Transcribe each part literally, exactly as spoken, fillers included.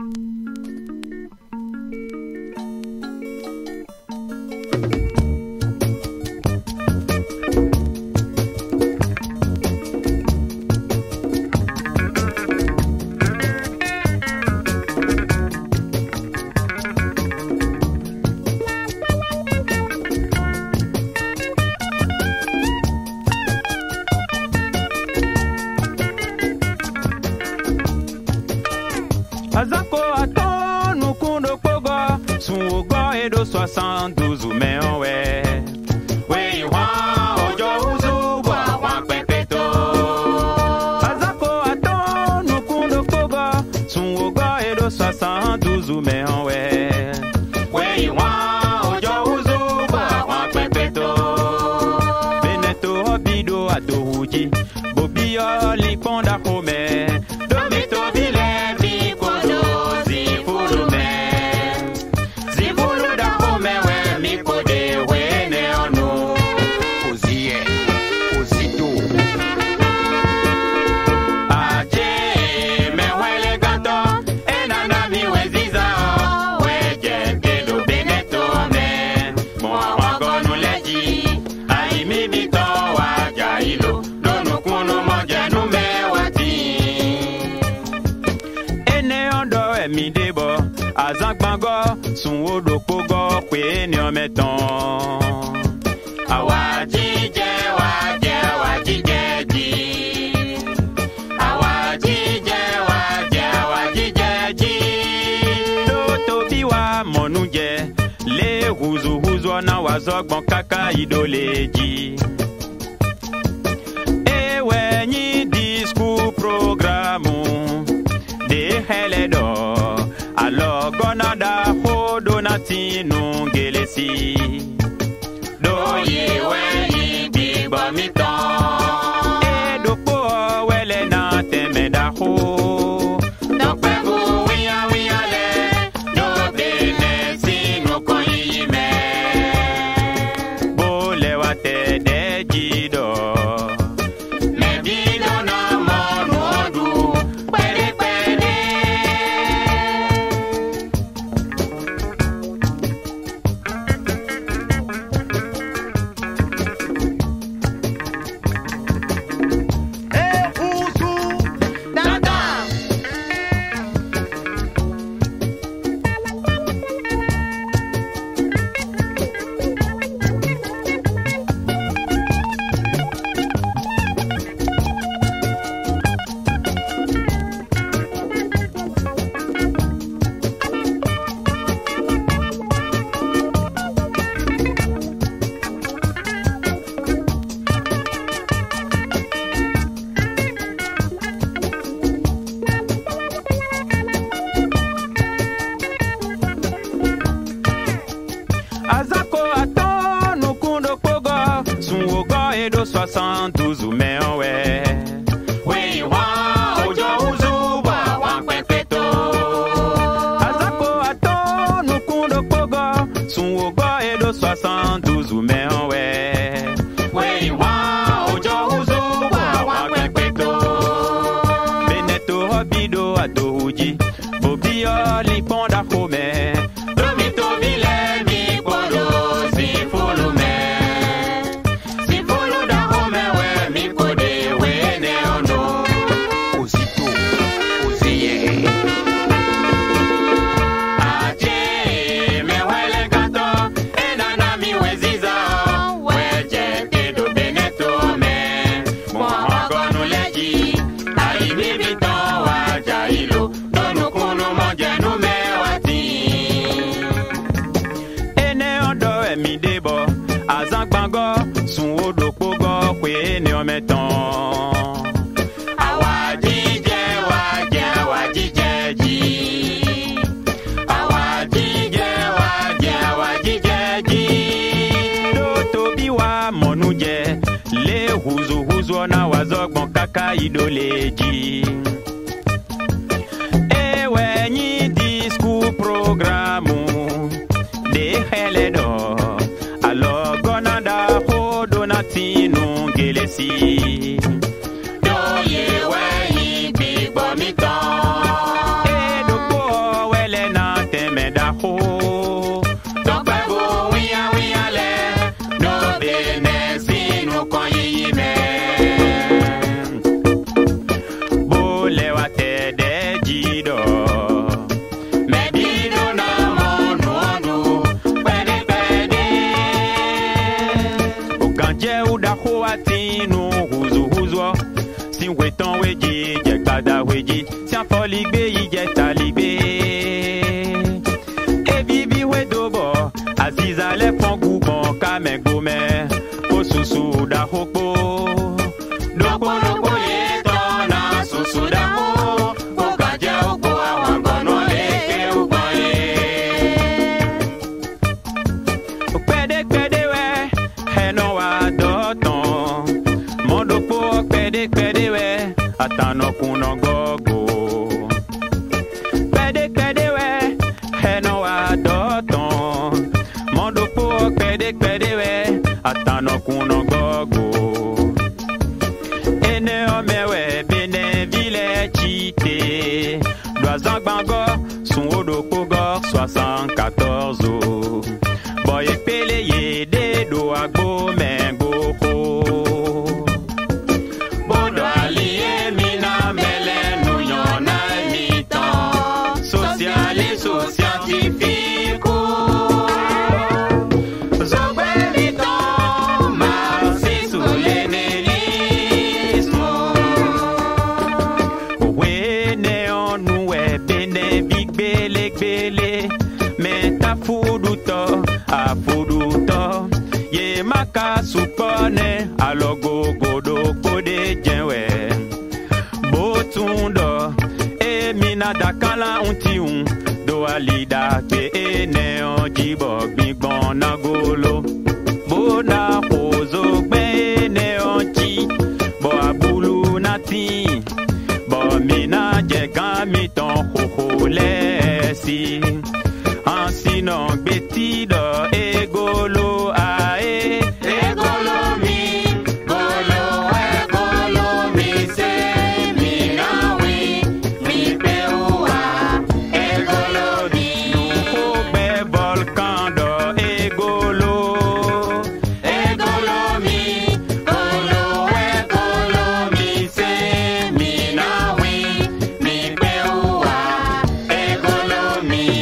Azako aton nou kundo pogo Sun ogo edo soixante-douze ou men we We wan ojo uzu wa wan pepeto Azako aton nou kundo pogo Sun ogo edo soixante-douze ou men we We wan ojo uzu wa wan pepeto Beneto hobido ato huji Bobio liponda home Domito bile Sun odo pogo kwe ni ometon Awajije waje awajije ji Awajije waje awajije ji Doto biwa monuje Le huzu huzu na wazogbon kaka idoleji Ewe nyi disku programu De heledo Alo gona da ho donati nungelesi Do ye we yi bi ba mi ton E do po wele na teme da ho Do pe bu wiya wiya le Do bene si no kon yi me Bo le wa te de jido Me bido na mo no du Pere pere soixante-douze ou men we We wan ojo uzu wa wan pepeto Azako ato nou kundo pogo Sun ogo edo soixante-douze ou men we We wan ojo uzu wa wan pepeto Beneto hobido ato huji Bobio liponda home Domito bile mi kodo si fulu me Sun odo pogo kwe ni ometon Awajije waje awajije ji Awajije waje awajije ji Doto biwa monuje Le huzu huzu na wazogbon kaka idoleji Ewe nyi disku programu De heledo Alo gona da ho donati nungelesi Do ye we yi bi bo mi ton E do po atinu huzu huzo. Si weton weji, jek bada weji. Si an foligbe, yi jet taligbe. E vivi we dobo, aziza le fon goubon, kamen gome. O susu da hokpo. Doko doko ye tona, susu da ho. Boka je hokpo, awan gono leke ubaye. Pede pede we, heno wa doton. Mondo po pede pede we, atano kuno gogo. Pede pede we, heno wa doton. Mondo po pede pede we, atano kuno gogo. Ene omewe bene vile chite. Doazan bango, son odo kogo, soixante-quatorze o. Boye pele ye de do agbo mengo ho. Bodo aliye mina mele nou yon a mitan. Socialiste ou scientifique ou. Zogbe mitan, marxiste ou léninisme. Ouwe neon nou e bene big bele bele. Men ta fudu to, a fudu to. Ye maka supone, alo go go do kode jenwe. Botundo, e mina dakala unti un. Do alida ke e neon jibo bigbon na golo. Bona hozo gbe neon chi, bo abulu nati. Bo mina jegan miton ho ho lesi. Sinon betido egolo ae egolo mi golo egolo mi se mi nawi mi peua egolo mi nuko be volcan do egolo egolo mi golo egolo mi se mi nawi mi peua egolo mi.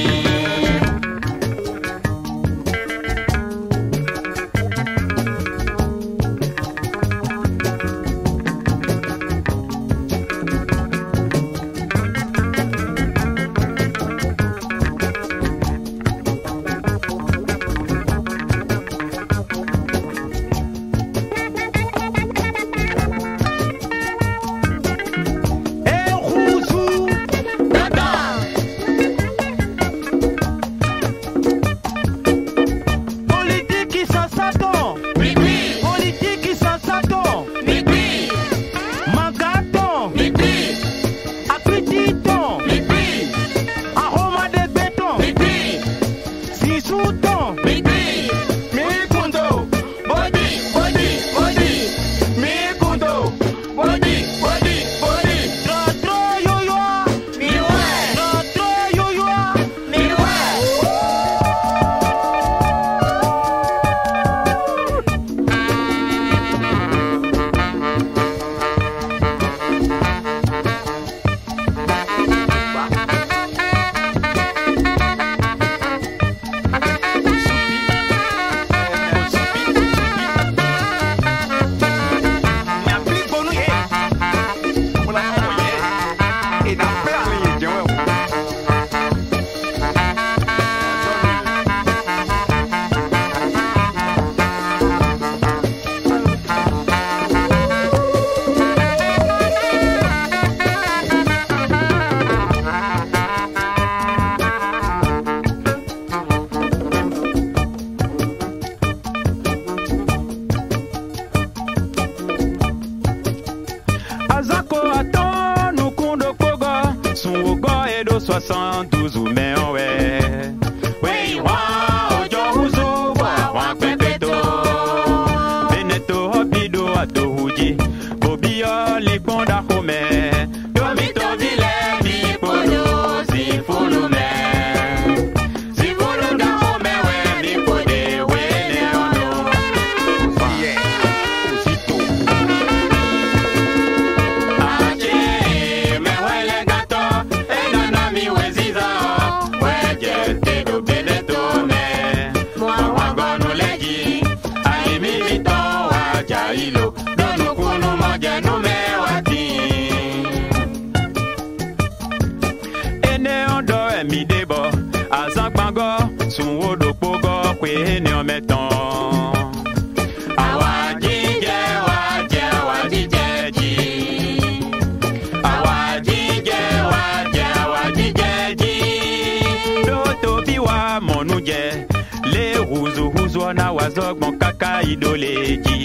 soixante-douze ou mais en ouais. Oui, wa ojo uzu wa wa pepeto. Beneto hobido ato huji. Bobio le bonda home. Domito vile mi polo si fulu me. Si fulu da home we mi pode we ne ono. Yeah, usito. Ache me huele gato. E nana mi weziza. We jete do beneto. we mi debo azan pango sun odo pogo kwe ni o metan awaji je waje awaji jeji awaji je waje awaji jeji do to bi wa monu je le huzu huzu na wazogbon kaka idoleji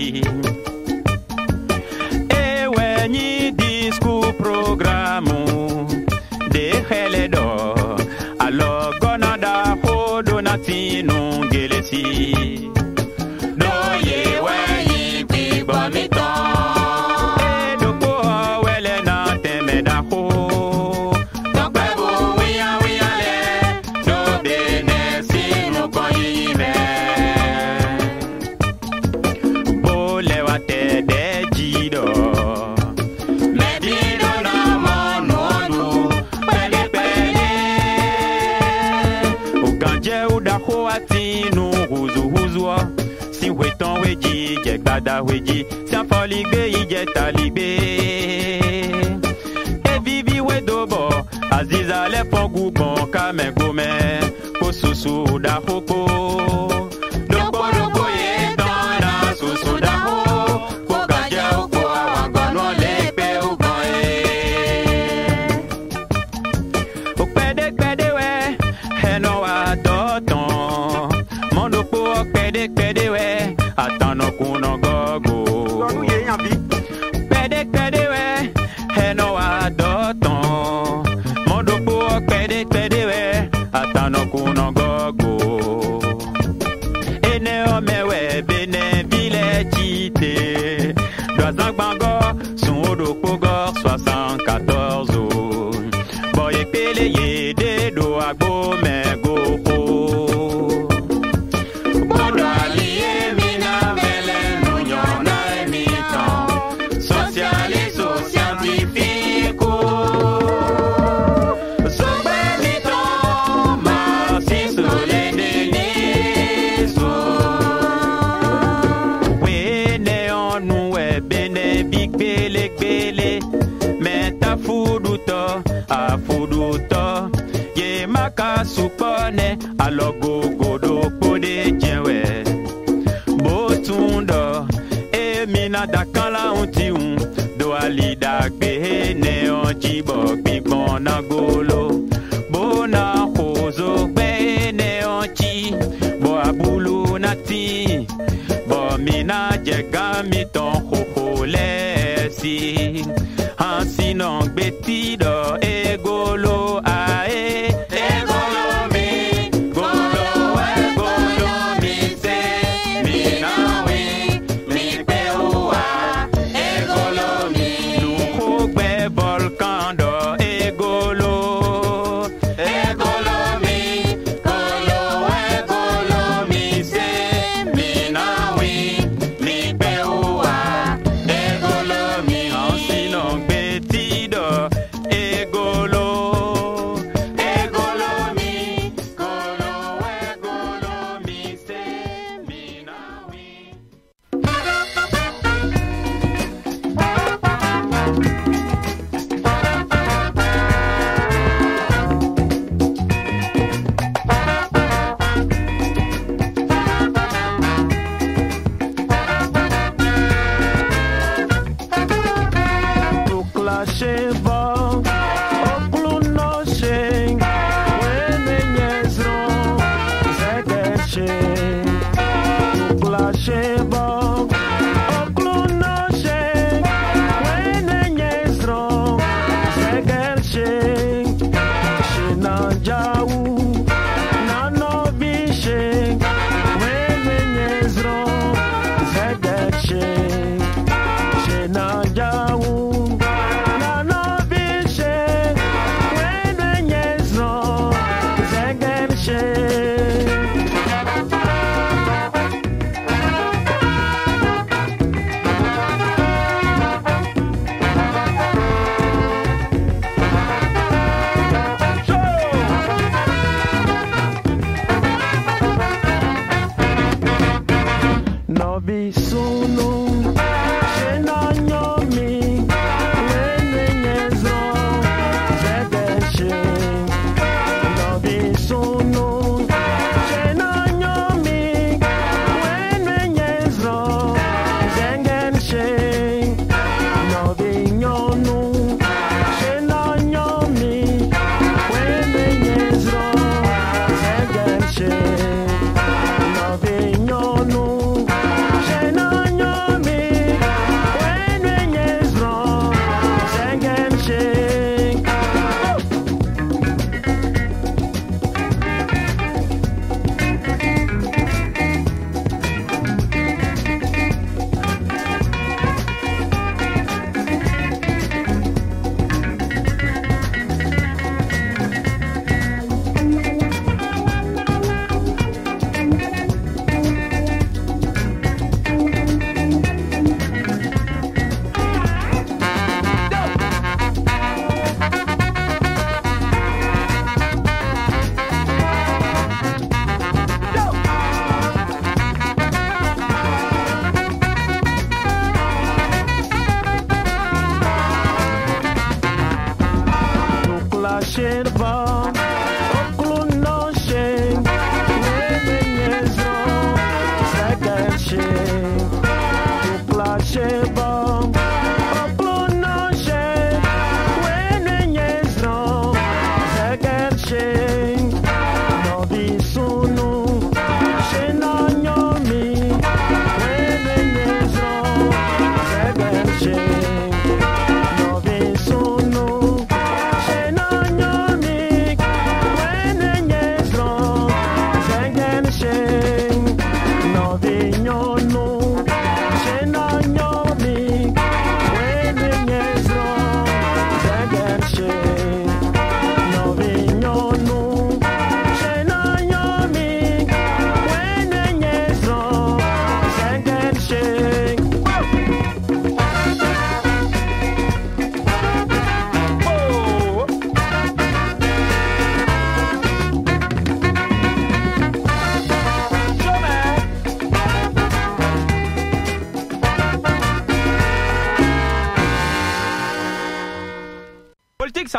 ewe ni disco programu de heledo alo gonada hodo natinu gelesi do ye we yi bibo mito e do po wele na temeda ho do pebu wiya wiya le do bene sinu koyi me bo le wa te de jido medido na monu onu pele pele o ganje o da ho atinu huzu huzu si weton weji je gbada weji si afoligbe ije taligbe e vivi wedobo aziza le fogu bon kame gome ko susu da hoko dopo dopo ye dona susu da ho ko ganje o ko awangono le pe o gan e o pede pede we eno wa toton mondo po pede pede we atano kuno gogo pede pede we eno wa toton mondo po pede pede we atano kuno gogo ene o mewe bene bile chite doazan gbango sun odo pogo soixante-quatorze boye pele ye de do agbo mego ho bodo aliye mina mele nunyona emitan socialiso scientifico sogbe mitan marxisto leninismo wene onu ebene bigbele gbele meta fuduto afuduto ye maka supone alogogodo pode jewe botundo emina dakala untiun do alida gbe ne onjibo gbibon na golo bona hozo gbe ne onchi bo abulu nati bo mina jegami ton hoho lesi hansinon gbetido egolo ae egolo mi golo egolo mi se mi nawi mi peua egolo mi nuko gbe volcan do egolo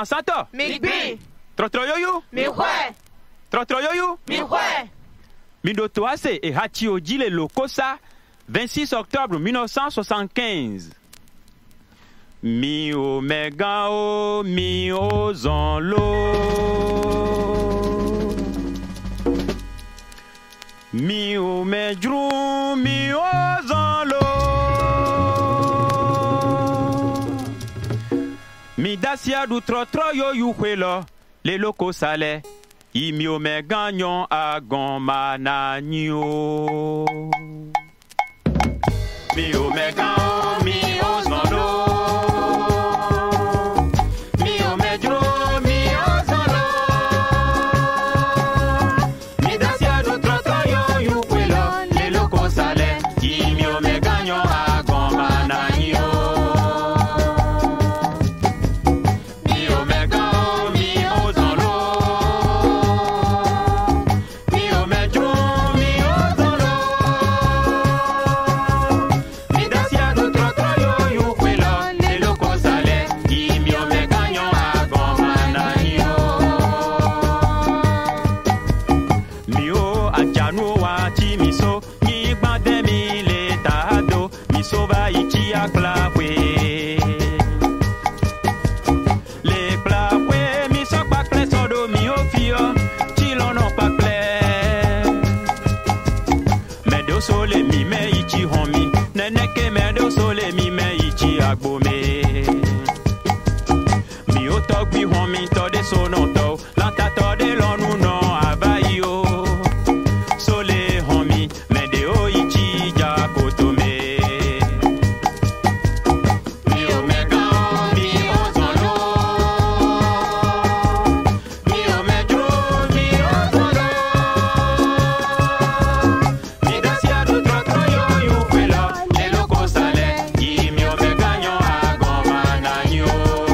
Santo. Mi gbi. Trotroyoyu. Mi hwe. Trotroyoyu. Mi hwe. Mindotoase et Hatioji le Lokosa, vingt-six octobre mille neuf cent soixante-quinze. Mi o mega o mi o zonlo. Mi o medru mi o zonlo. Mi dasia du trotro yo yu kwelo le loko sale. I mi o me ganyon a gon mananyo. Mi o me gan mi o zonlo. Mi o me dro mi o zonlo. Mi dasia du trotro yo yu kwelo le loko sale. I mi o me ganyon a gon mananyo. Mi o me gan mi o zonlo. Mi o me dro mi o zonlo. Mi dasia du trotro yo yu kwelo le loko sale. I mi o me ganyon a gon mananyo. Mi o ajanu wa ti mi so ni gbande mi le tado mi so va ichi aklawe le plawe mi so pa kle sodo mi o fio ti lono pa kle me do sole mi me ichi homi neneke me do sole mi me ichi agbome mi o togbi homi to de sono to lanta to de lonu no avayi o sole homi me de o ichi jakoto me mi o me gan mi o zonlo. Mi o me dro mi o zonlo. Mi dasia du trotro yo yu kwelo le loko sale. I mi o me ganyon a gon mananyo.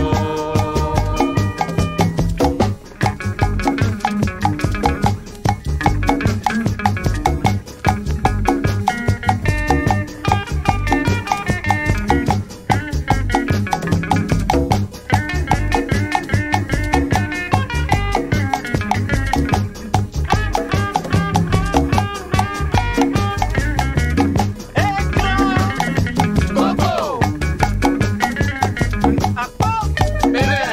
Coco. Apo. Bébé.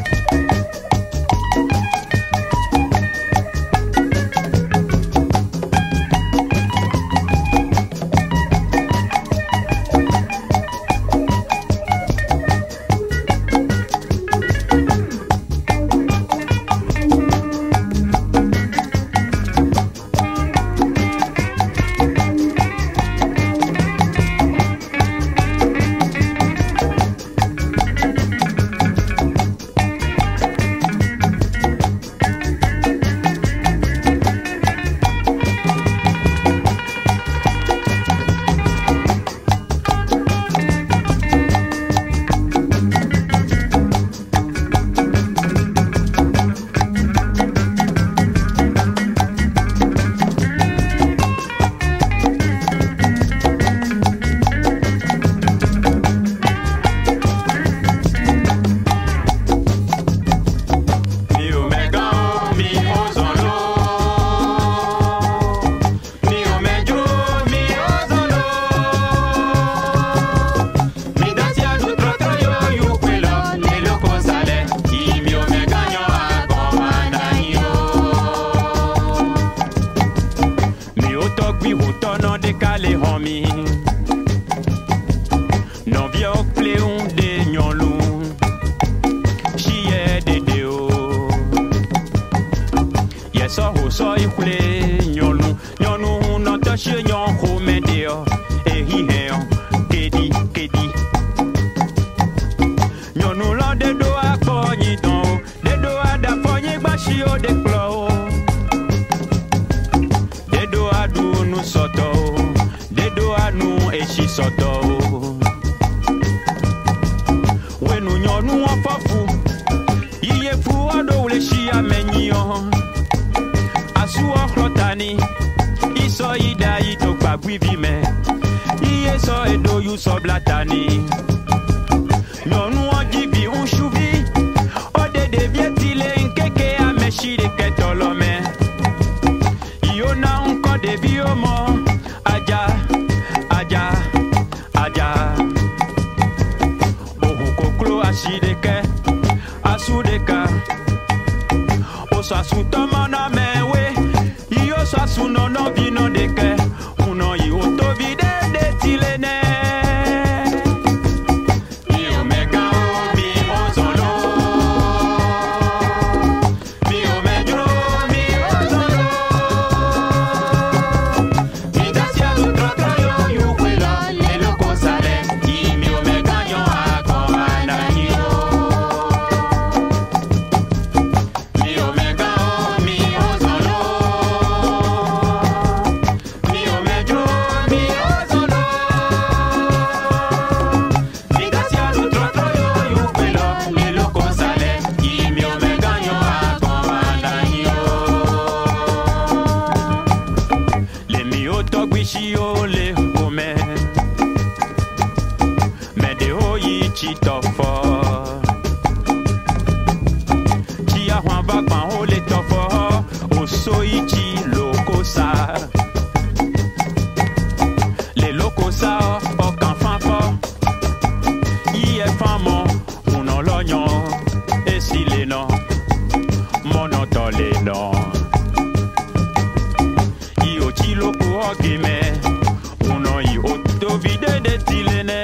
Mi o me gan mi o zonlo. Mi o me dro mi o zonlo. Mi dasia du trotro yo yu kwelo le loko sale. I mi o me ganyon a gon mananyo. Mi o togbi hutono de kale homi. Non vio pleun de nyolu. Chiye de deo. Yeso ho so ikule nyolu. Nyonu no to she nyon ho medeo. E hi he kedi kedi. Nyonu lo de do akonyi don. De do ada fonyi gbashi o de klo. De do adu nu soto. De do anu eshi soto. Wenu nyonu wafafu. Iye fu ado ule shi amenyo. Asu ochlotani. Iso ida ito kwa gwivime. Iye so edo yu so blatani. Nyonu ojibi unshuvi. Ode de bichi de ketolome. Yo na encore de biomo. Aja, aja, aja. Ohu koklo ashideke, asudeka. Oso asutoma na mewe. Yo so asuno no vino deke. Uno yi otovide de tilene. Ole ome me de oyi chitofo chia hwan va pan ole tofo o soyi chi lokosa le lokosa o kan fanfo iye famo uno loño esile no mono tole no io chi loko ogime vide de tilene.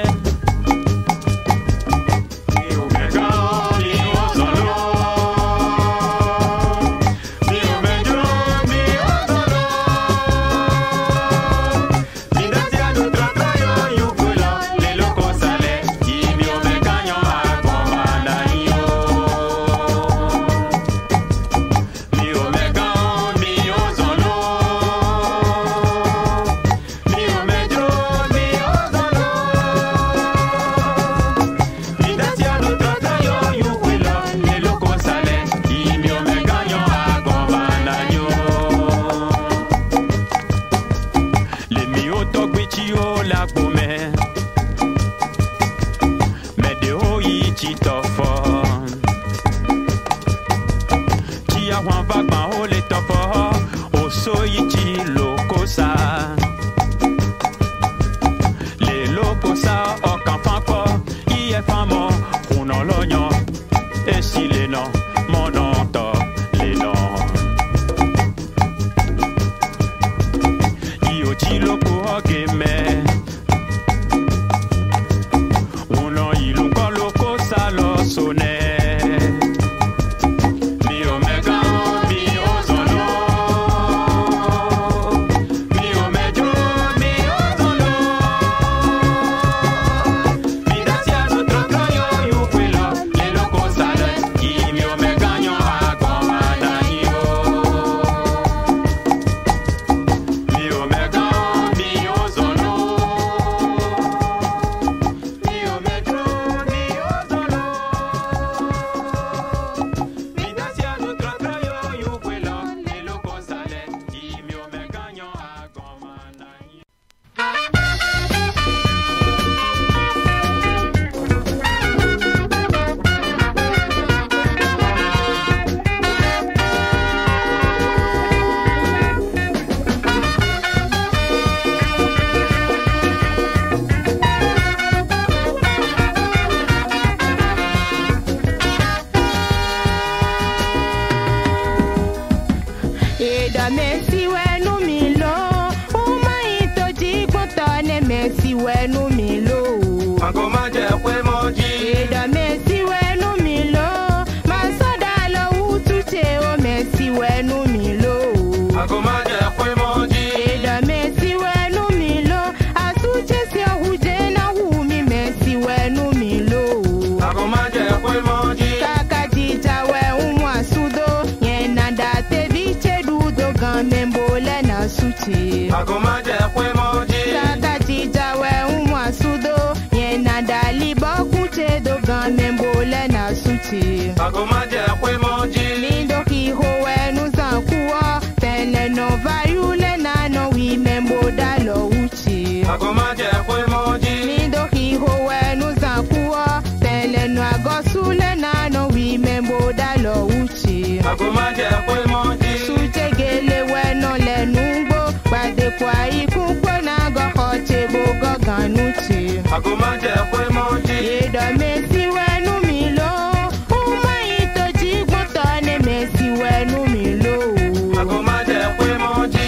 Agomaje kwe monji. Suchegele weno le nungbo. Bade kwa ikukwo na go hoche bo go ganuchi. Agomaje kwe monji. Yedo mesi wenu milo. Uma ito jigboto ne mesi wenu milo. Agomaje kwe monji.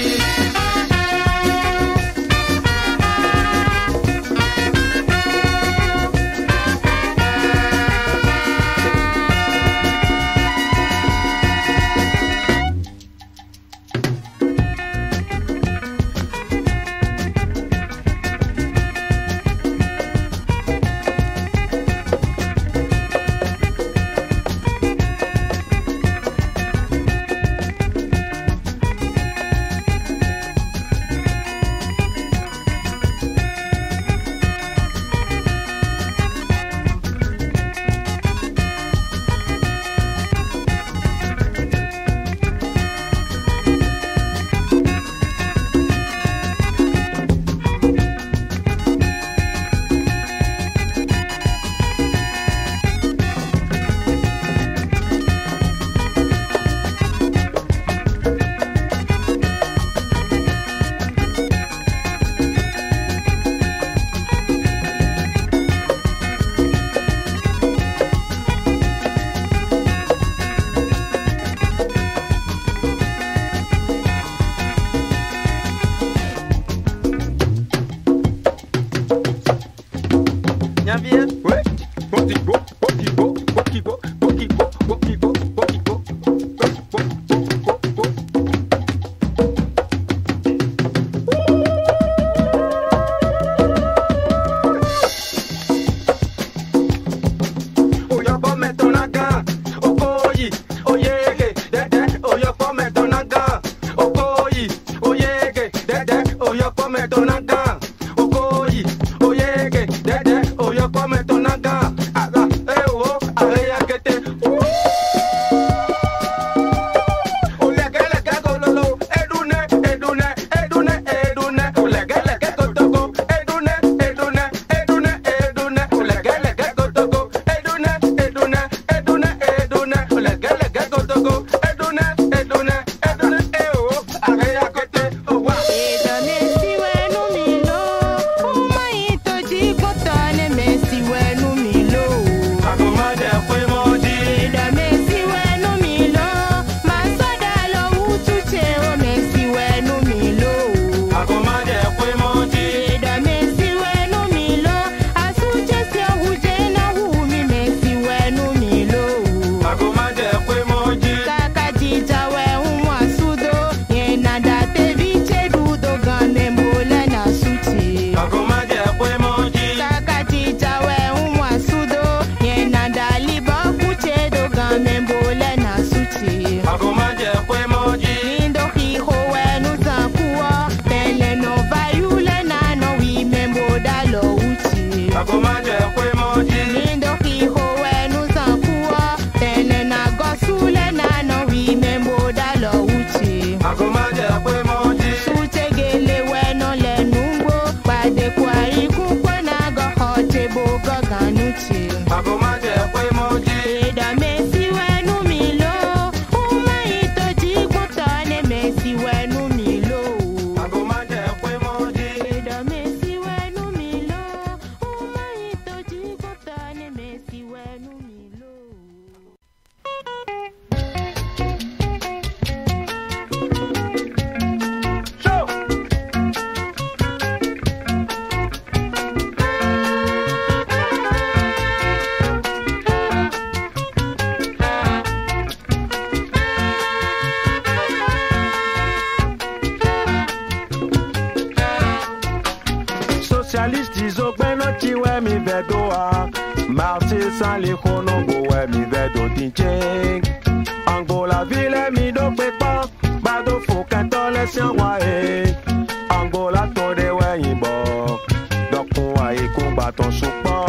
Socialiste izokpeno chiwe mi vedoa Marché sans les konobo we mi vedo dinche Angola ville mi do pepa Bado fukanto le sianwa e Angola to de we yimbo Dokun wa ikun baton supo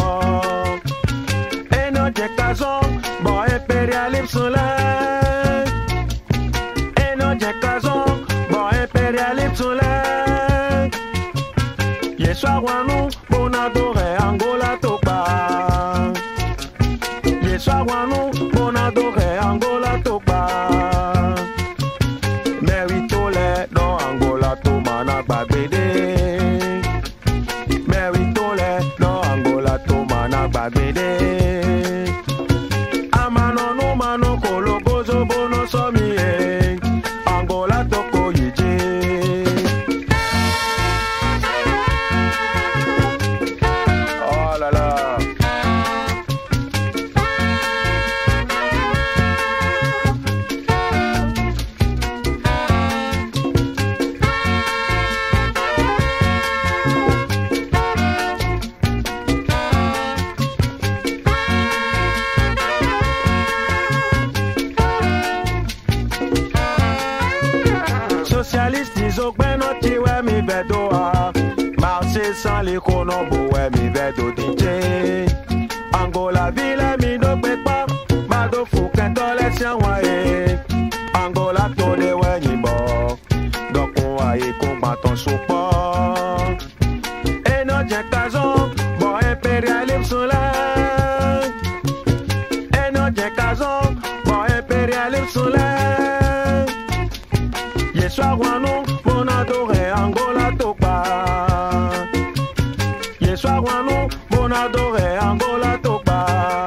Eno je kazon Bo imperialisme le Eno je kazon Bo imperialisme le Yeswawanu bonadore Angola topa Yeswawanu bonadore Angola topa socialiste iso gbeno ti we mi vedo a marché sans les konobo we mi vedo D J Angola ville mi do pe pa ma do fu kan to le sian wa e Angola to de we ni bo do ko aye ko ma ton sopo e no je kazo bo imperialisme sur la e no je kazo bo imperialisme sur la Yeswagwano, mon adoré Angola topa. Yeswagwano, mon adoré Angola topa.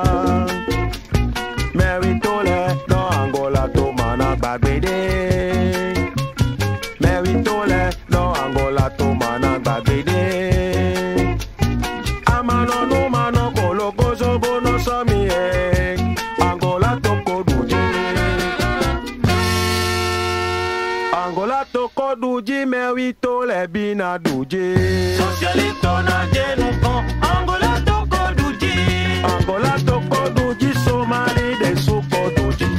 Meritole, no Angola to mana bagbede. Meritole, no Angola to mana bagbede. Amano no mano kolo gozo bono somi e. Angola to koduji. Angola to koduji merito le bina duje. Socialiste na jenu kon. Angola to koduji. Angola to koduji Somali de su koduji.